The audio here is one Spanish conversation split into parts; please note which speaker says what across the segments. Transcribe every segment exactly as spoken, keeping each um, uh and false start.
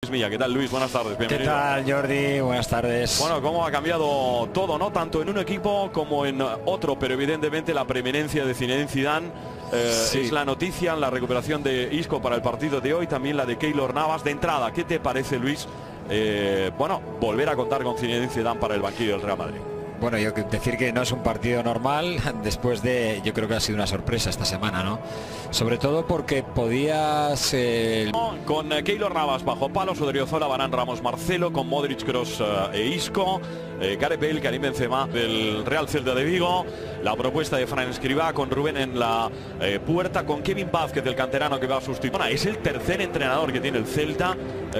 Speaker 1: Mía, ¿qué tal, Luis? Buenas tardes, bienvenido.
Speaker 2: ¿Qué tal, Jordi? Buenas tardes.
Speaker 1: Bueno, cómo ha cambiado todo, ¿no? Tanto en un equipo como en otro, pero evidentemente la preeminencia de Zinedine Zidane eh, sí. es la noticia, la recuperación de Isco para el partido de hoy, también la de Keylor Navas. De entrada, ¿qué te parece, Luis? Eh, bueno, volver a contar con Zinedine Zidane para el banquillo del Real Madrid.
Speaker 2: Bueno, yo decir que no es un partido normal después de, yo creo que ha sido una sorpresa esta semana, ¿no? Sobre todo porque podías... Eh...
Speaker 1: Con eh, Keylor Navas bajo palos, Odriozola, Varane, Ramos, Marcelo, con Modric, Kroos eh, e Isco, eh, Gareth Bale, Karim Benzema del Real Celta de Vigo, la propuesta de Fran Escribá con Rubén en la eh, puerta, con Kevin Vázquez, del canterano que va a sustituir. Es el tercer entrenador que tiene el Celta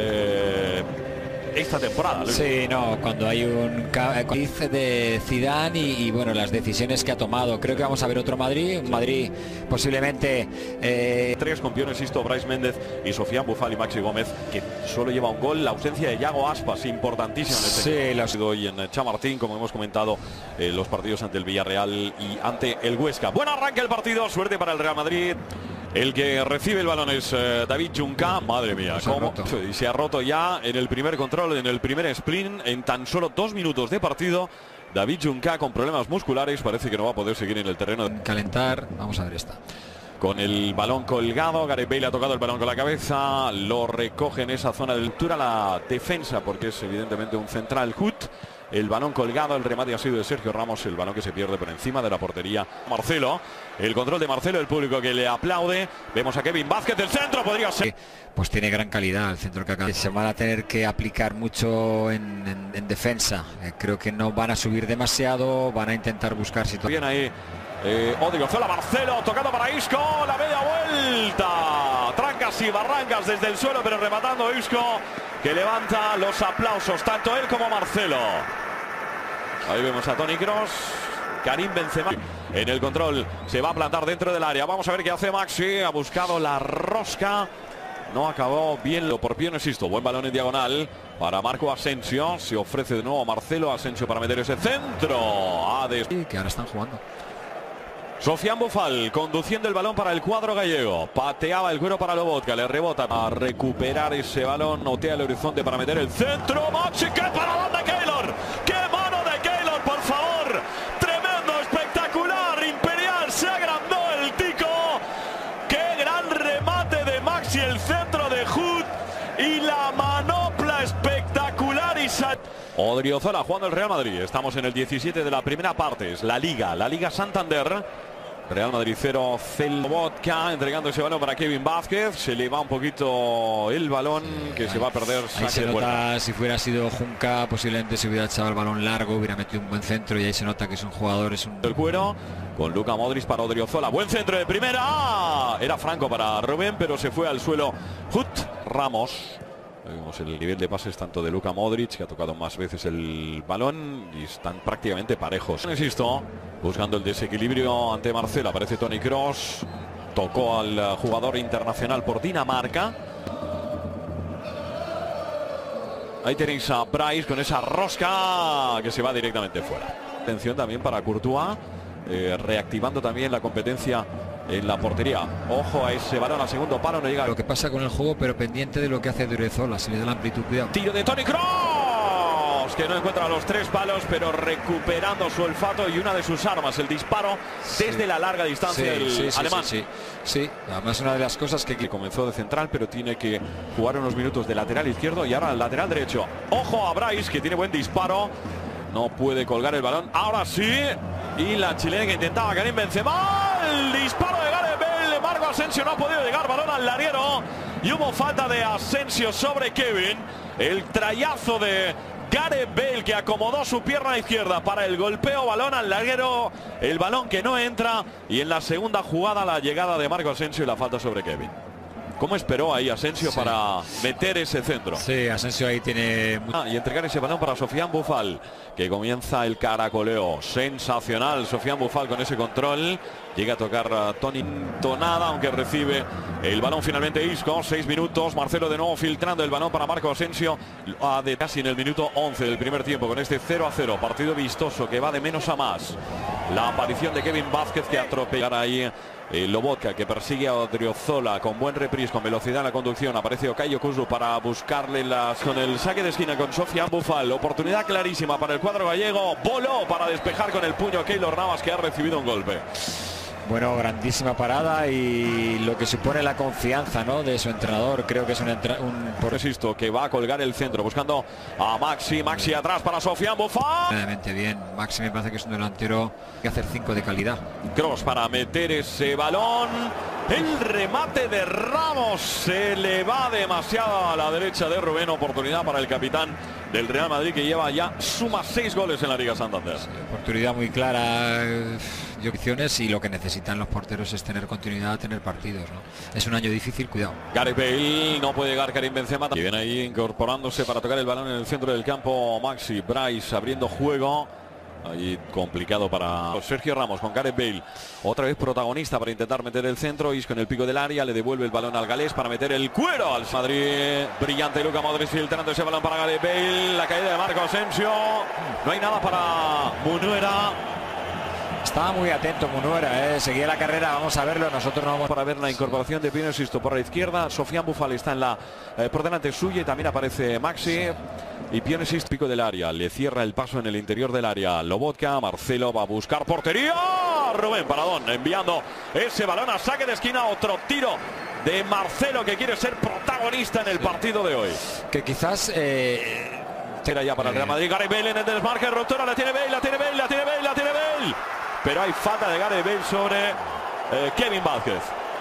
Speaker 1: eh, esta temporada. Luis.
Speaker 2: Sí, no, cuando hay un quiz de Zidane y, y bueno, las decisiones que ha tomado. Creo que vamos a ver otro Madrid, un Madrid posiblemente... Eh...
Speaker 1: Tres campeones, Sisto, Brais Méndez y Sofiane Boufal y Maxi Gómez, que solo lleva un gol. La ausencia de Yago Aspas, importantísima en este
Speaker 2: sí,
Speaker 1: lo ha sido hoy en Chamartín, como hemos comentado, eh, los partidos ante el Villarreal y ante el Huesca. Buen arranque el partido, suerte para el Real Madrid. El que recibe el balón es eh, David Junca. Madre mía,
Speaker 2: se
Speaker 1: cómo
Speaker 2: ha
Speaker 1: y se ha roto ya en el primer control, en el primer sprint, en tan solo dos minutos de partido. David Junca con problemas musculares, parece que no va a poder seguir en el terreno.
Speaker 2: Calentar, vamos a ver esta.
Speaker 1: Con el balón colgado, Gareth Bale ha tocado el balón con la cabeza, lo recoge en esa zona de altura la defensa, porque es evidentemente un central. Hut. El balón colgado, el remate ha sido de Sergio Ramos, el balón que se pierde por encima de la portería. Marcelo, el control de Marcelo, el público que le aplaude. Vemos a Kevin Vázquez del centro, podría ser.
Speaker 2: Pues tiene gran calidad el centro que acaba. Se van a tener que aplicar mucho en, en, en defensa. Eh, creo que no van a subir demasiado, van a intentar buscar situaciones.
Speaker 1: Bien ahí, eh, Odriozola, Marcelo, tocado para Isco, la media vuelta. Trancas y barrancas desde el suelo, pero rematando Isco, que levanta los aplausos, tanto él como Marcelo. Ahí vemos a Toni Kroos, Karim Benzema en el control, se va a plantar dentro del área. Vamos a ver qué hace Maxi, ha buscado la rosca, no acabó bien, lo por pie no existo. Buen balón en diagonal para Marco Asensio, se ofrece de nuevo a Marcelo Asensio para meter ese centro. Ah, de...
Speaker 2: que ahora están jugando.
Speaker 1: Sofiane Boufal conduciendo el balón para el cuadro gallego. Pateaba el cuero para Lobotka, le rebota a recuperar ese balón. Notea el horizonte para meter el centro. Maxi, qué paradón de Keylor. Qué mano de Keylor, por favor. Tremendo, espectacular, imperial. Se agrandó el tico. Qué gran remate de Maxi, el centro de Hut y la manopla espectacular y sal... Odriozola jugando el Real Madrid. Estamos en el diecisiete de la primera parte. Es la Liga, la Liga Santander. Real Madrid cero, Lobotka entregando ese balón para Kevin Vázquez. Se le va un poquito el balón, que se va a perder.
Speaker 2: Ahí se nota, si fuera sido Junca, posiblemente se hubiera echado el balón largo, hubiera metido un buen centro, y ahí se nota que es un jugador, es un...
Speaker 1: El cuero con Luka Modric para Odriozola. Buen centro de primera. Era franco para Rubén, pero se fue al suelo Hut. Ramos. Vemos el nivel de pases tanto de Luka Modric, que ha tocado más veces el balón, y están prácticamente parejos. Insisto, buscando el desequilibrio ante Marcelo, aparece Toni Kroos, tocó al jugador internacional por Dinamarca. Ahí tenéis a Brais con esa rosca que se va directamente fuera. Atención también para Courtois, eh, reactivando también la competencia en la portería. Ojo a ese balón al segundo palo, no llega.
Speaker 2: Lo que pasa con el juego, pero pendiente de lo que hace Odriozola, si le da la amplitud. Cuidado.
Speaker 1: Tiro de Toni Kroos, que no encuentra los tres palos, pero recuperando su olfato y una de sus armas, el disparo desde sí. la larga distancia sí, del
Speaker 2: sí, sí,
Speaker 1: alemán.
Speaker 2: Sí, sí, sí, además una de las cosas que...
Speaker 1: que comenzó de central, pero tiene que jugar unos minutos de lateral izquierdo y ahora al lateral derecho. Ojo a Brais, que tiene buen disparo. No puede colgar el balón. Ahora sí. Y la chilena que intentaba Karim Benzema. El disparo de Gareth Bale. Marco Asensio no ha podido llegar. Balón al larguero. Y hubo falta de Asensio sobre Kevin. El trayazo de Gareth Bale, que acomodó su pierna izquierda para el golpeo. Balón al larguero. El balón que no entra. Y en la segunda jugada la llegada de Marco Asensio y la falta sobre Kevin. ¿Cómo esperó ahí Asensio sí. para meter ese centro?
Speaker 2: Sí, Asensio ahí tiene...
Speaker 1: Ah, y entregar ese balón para Sofiane Boufal, que comienza el caracoleo. Sensacional Sofiane Boufal con ese control. Llega a tocar a Toni Tonada, aunque recibe el balón finalmente Isco. Seis minutos. Marcelo de nuevo filtrando el balón para Marco Asensio. A de casi en el minuto once del primer tiempo con este cero a cero. Partido vistoso que va de menos a más. La aparición de Kevin Vázquez que atropellará ahí. El Lobotka que persigue a Odriozola con buen reprise, con velocidad en la conducción. Aparece Okayo Kuzlu para buscarle las con el saque de esquina con Sofian Boufal. Oportunidad clarísima para el cuadro gallego. Voló para despejar con el puño Keylor Navas, que ha recibido un golpe.
Speaker 2: Bueno, grandísima parada y lo que supone la confianza, ¿no?, de su entrenador. Creo que es un, un
Speaker 1: por resisto que va a colgar el centro buscando a Maxi. Maxi atrás para Sofian Boufal.
Speaker 2: Realmente bien. Maxi me parece que es un delantero que hacer cinco de calidad.
Speaker 1: Cross para meter ese balón. El remate de Ramos se le va demasiado a la derecha de Rubén. Oportunidad para el capitán del Real Madrid, que lleva ya suma seis goles en la Liga Santander.
Speaker 2: Sí, oportunidad muy clara. Y opciones, y lo que necesitan los porteros es tener continuidad, tener partidos, ¿no? Es un año difícil, cuidado.
Speaker 1: Gareth Bale, no puede llegar Karim Benzema. Y viene ahí incorporándose para tocar el balón en el centro del campo Maxi. Bryce abriendo juego. Ahí complicado para Sergio Ramos con Gareth Bale. Otra vez protagonista para intentar meter el centro. Isco en el pico del área. Le devuelve el balón al galés para meter el cuero al Madrid. Brillante Luka Modric filtrando ese balón para Gareth Bale. La caída de Marco Asensio. No hay nada para Munuera.
Speaker 2: Estaba muy atento Munuera, ¿eh? Seguía la carrera, vamos a verlo. Nosotros no vamos
Speaker 1: para ver la incorporación de Pino Sisto por la izquierda. Sofian Boufal está en la eh, por delante suya y también aparece Maxi. Y Pino Sisto, pico del área, le cierra el paso en el interior del área. Lobotka, Marcelo va a buscar portería. Rubén Paradón enviando ese balón a saque de esquina. Otro tiro de Marcelo, que quiere ser protagonista en el partido de hoy.
Speaker 2: Que quizás eh,
Speaker 1: era ya para el Real Madrid. Gareth Bale en el desmarque, ruptura, la tiene Bale, la tiene Bale, la tiene Bale, la tiene Bale. Pero hay falta de Gareth Bale sobre eh, Kevin Vázquez.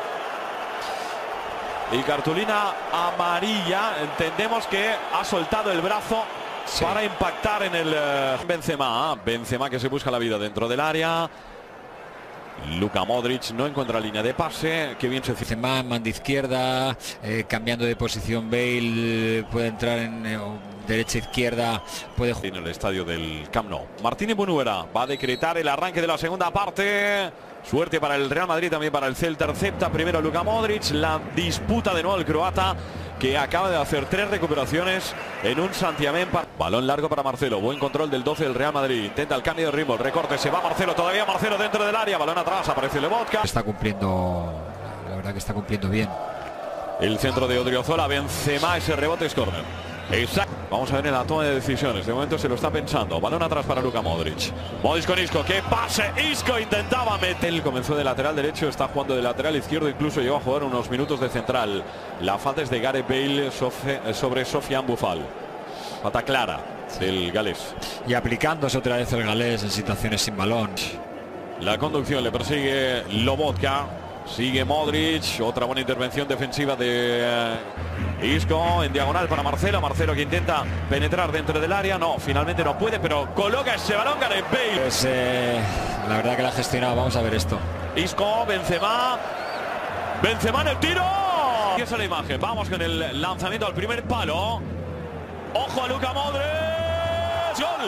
Speaker 1: Y cartulina amarilla. Entendemos que ha soltado el brazo, sí, para impactar en el eh, Benzema. Benzema que se busca la vida dentro del área. Luka Modric no encuentra línea de pase. Qué bien se hace.
Speaker 2: Benzema, man de izquierda, eh, cambiando de posición. Bale puede entrar en eh, derecha izquierda, puede jugar
Speaker 1: en el estadio del Camp Nou. Martínez Munuera va a decretar el arranque de la segunda parte. Suerte para el Real Madrid, también para el Celta. Intercepta primero Luka Modric. La disputa de nuevo el croata, que acaba de hacer tres recuperaciones en un santiamén. Balón largo para Marcelo. Buen control del doce del Real Madrid. Intenta el cambio de ritmo. El recorte. Se va Marcelo. Todavía Marcelo dentro del área. Balón atrás. Aparece Lobotka.
Speaker 2: Está cumpliendo. La verdad que está cumpliendo bien.
Speaker 1: El centro de Odriozola. Benzema. Ese rebote es córner. Exacto. Vamos a ver en la toma de decisiones. De momento se lo está pensando. Balón atrás para Luka Modric. Modric con Isco. ¡Qué pase! Isco intentaba meter. Él comenzó de lateral derecho. Está jugando de lateral izquierdo. Incluso llegó a jugar unos minutos de central. La falta es de Gareth Bale sobre Sofian Boufal. Falta clara del galés.
Speaker 2: Y aplicándose otra vez el galés en situaciones sin balón.
Speaker 1: La conducción le persigue Lobotka. Sigue Modric. Otra buena intervención defensiva de Isco en diagonal para Marcelo. Marcelo que intenta penetrar dentro del área. No, finalmente no puede, pero coloca ese balón Gareth Bale.
Speaker 2: Pues, eh, la verdad que la ha gestionado. Vamos a ver esto.
Speaker 1: Isco, Benzema. Benzema en el tiro. Y esa es la imagen. Vamos con el lanzamiento al primer palo. Ojo a Luka Modric. Gol.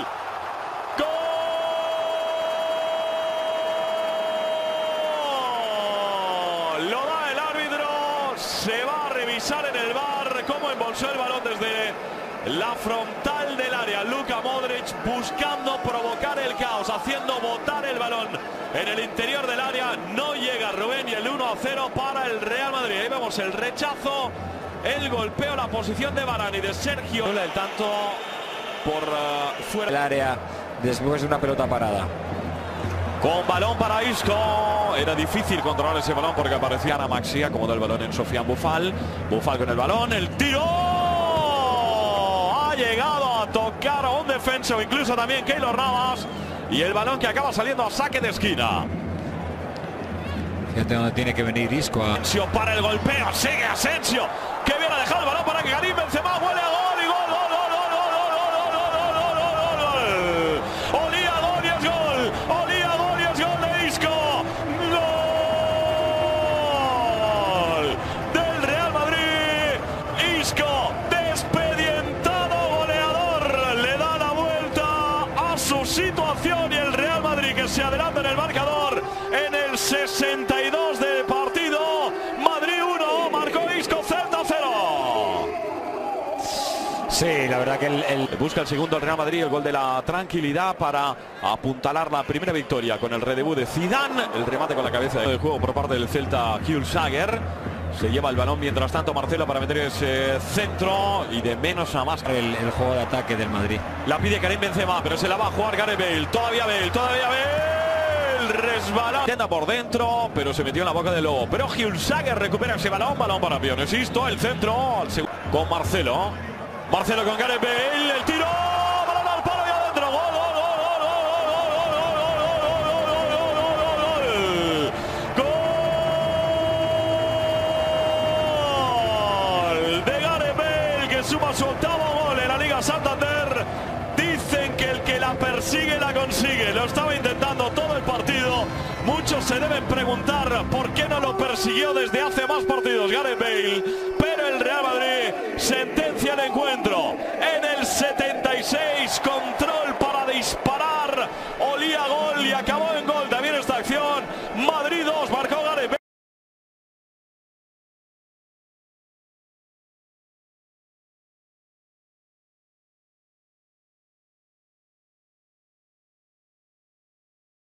Speaker 1: Lo da el árbitro. Se va a revisar en el V A R cómo embolsó el balón desde la frontal del área. Luka Modric buscando provocar el caos, haciendo botar el balón en el interior del área. No llega Rubén y el uno a cero para el Real Madrid. Ahí vemos el rechazo, el golpeo, la posición de Varane y de Sergio. El tanto por uh, fuera
Speaker 2: del área después de una pelota parada.
Speaker 1: Con balón para Isco. Era difícil controlar ese balón porque aparecía Ana Maxi, acomodó el balón en Sofian Boufal. Boufal con el balón, el tiro. Ha llegado a tocar a un defensa o incluso también Keylor Navas. Y el balón que acaba saliendo a saque de esquina.
Speaker 2: Fíjate dónde tiene que venir Isco. A...
Speaker 1: Asensio para el golpeo, sigue Asensio. Que viene a dejar el balón para que Karim Benzema huele a gol y gol, gol, gol, gol, gol, gol, gol, gol, gol, gol, gol, gol. Olía gol y es gol. Olía gol y es gol de Isco. Gol del Real Madrid. Isco, despedientado goleador. Le da la vuelta a su situación y el Real Madrid que se adelanta en el marcador en el sesenta.
Speaker 2: Sí, la verdad que el, el...
Speaker 1: busca el segundo el Real Madrid, el gol de la tranquilidad para apuntalar la primera victoria con el redebut de Zidane. El remate con la cabeza del juego por parte del Celta, Hjulsager. Se lleva el balón mientras tanto Marcelo para meter ese centro y de menos a más.
Speaker 2: El, el juego de ataque del Madrid.
Speaker 1: La pide Karim Benzema, pero se la va a jugar Gareth Bale. Todavía Bale, todavía Bale. Resbalón. Intenta por dentro, pero se metió en la boca del lobo. Pero Hjulsager recupera ese balón. Balón para Pione. Insisto, el centro al segundo con Marcelo. Marcelo con Gareth Bale. El tiro. Balón al palo y adentro. Gol, gol, gol, gol, gol, suma su octavo gol en la Liga Santander. Dicen que el que la persigue la consigue. Lo estaba intentando todo el partido. Muchos se deben preguntar por qué no lo persiguió desde hace más partidos Gareth Bale. Pero el Real Madrid sentencia el encuentro.